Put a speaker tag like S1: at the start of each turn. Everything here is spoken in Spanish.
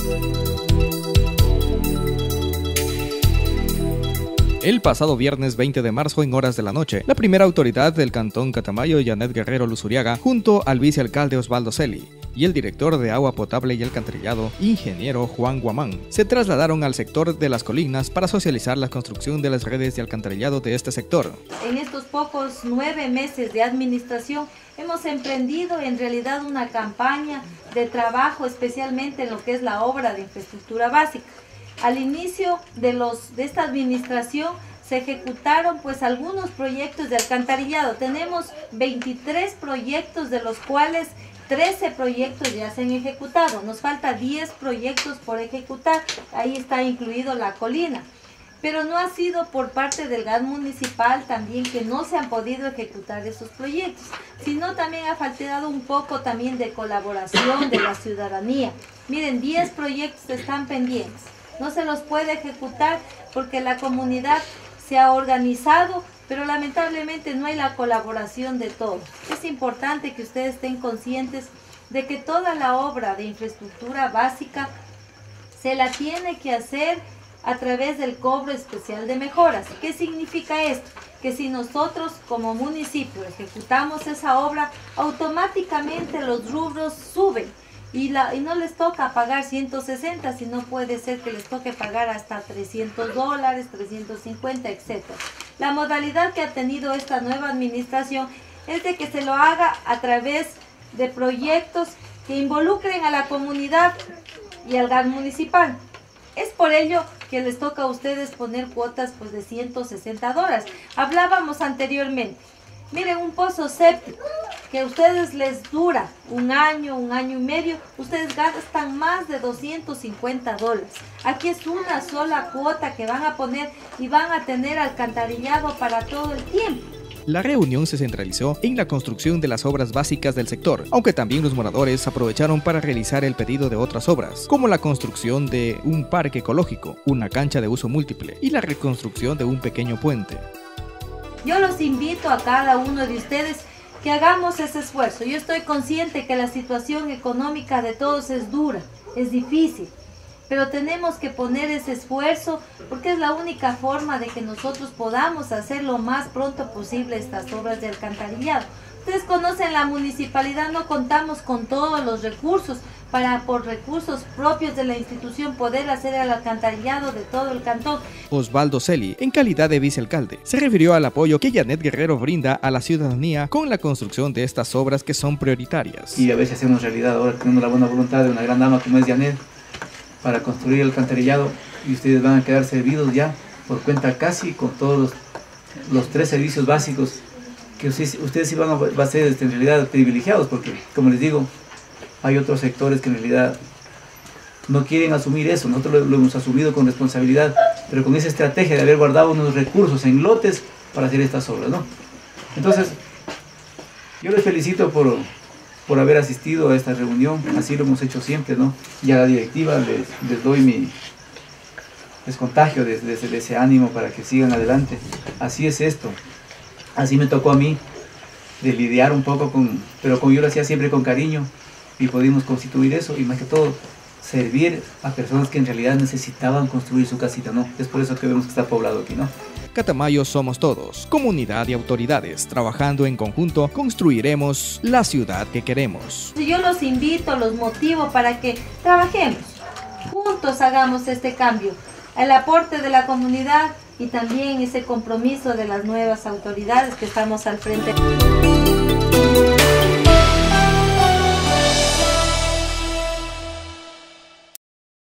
S1: El pasado viernes 20 de marzo en horas de la noche, la primera autoridad del cantón Catamayo, Janet Guerrero Luzuriaga, junto al vicealcalde Osvaldo Celi y el director de agua potable y alcantarillado, ingeniero Juan Guamán, se trasladaron al sector de Las Colinas para socializar la construcción de las redes de alcantarillado de este sector.
S2: En estos pocos 9 meses de administración hemos emprendido en realidad una campaña de trabajo, especialmente en lo que es la obra de infraestructura básica. Al inicio de esta administración se ejecutaron pues algunos proyectos de alcantarillado. Tenemos 23 proyectos, de los cuales 13 proyectos ya se han ejecutado. Nos falta 10 proyectos por ejecutar. Ahí está incluido La Colina. Pero no ha sido por parte del GAD municipal también que no se han podido ejecutar esos proyectos, sino también ha faltado un poco también de colaboración de la ciudadanía. Miren, 10 proyectos están pendientes. No se los puede ejecutar porque la comunidad se ha organizado, pero lamentablemente no hay la colaboración de todos. Es importante que ustedes estén conscientes de que toda la obra de infraestructura básica se la tiene que hacer a través del cobro especial de mejoras. ¿Qué significa esto? Que si nosotros como municipio ejecutamos esa obra, automáticamente los rubros suben. Y no les toca pagar 160, sino puede ser que les toque pagar hasta $300, 350, etc. La modalidad que ha tenido esta nueva administración es de que se lo haga a través de proyectos que involucren a la comunidad y al GAD municipal. Es por ello que les toca a ustedes poner cuotas pues, de $160. Hablábamos anteriormente. Miren, un pozo séptico que a ustedes les dura un año y medio, ustedes gastan más de $250. Aquí es una sola cuota que van a poner y van a tener alcantarillado para todo el tiempo.
S1: La reunión se centralizó en la construcción de las obras básicas del sector, aunque también los moradores aprovecharon para realizar el pedido de otras obras, como la construcción de un parque ecológico, una cancha de uso múltiple y la reconstrucción de un pequeño puente.
S2: Yo los invito a cada uno de ustedes que hagamos ese esfuerzo. Yo estoy consciente que la situación económica de todos es dura, es difícil, pero tenemos que poner ese esfuerzo porque es la única forma de que nosotros podamos hacer lo más pronto posible estas obras de alcantarillado. Ustedes conocen la municipalidad, no contamos con todos los recursos para por recursos propios de la institución poder hacer el alcantarillado de todo el cantón.
S1: Osvaldo Celi, en calidad de vicealcalde, se refirió al apoyo que Janet Guerrero brinda a la ciudadanía con la construcción de estas obras que son prioritarias.
S3: Y a ver si hacemos realidad. Ahora tenemos la buena voluntad de una gran dama como es Janet para construir el alcantarillado y ustedes van a quedar servidos ya por cuenta casi con todos los 3 servicios básicos que ustedes sí van a ser en realidad privilegiados, porque como les digo, hay otros sectores que en realidad no quieren asumir eso. Nosotros lo hemos asumido con responsabilidad, pero con esa estrategia de haber guardado unos recursos en lotes para hacer estas obras, ¿no? Entonces, yo les felicito por haber asistido a esta reunión, así lo hemos hecho siempre, ¿no? Y a la directiva les doy les contagio de ese ánimo para que sigan adelante. Así es esto. Así me tocó a mí de lidiar un poco pero como yo lo hacía siempre con cariño y pudimos constituir eso y más que todo servir a personas que en realidad necesitaban construir su casita, ¿no? Es por eso que vemos que está poblado aquí, ¿no?
S1: Catamayo somos todos, comunidad y autoridades, trabajando en conjunto construiremos la ciudad que queremos.
S2: Yo los invito, los motivo para que trabajemos, juntos hagamos este cambio, el aporte de la comunidad y también ese compromiso de las nuevas autoridades que estamos al frente.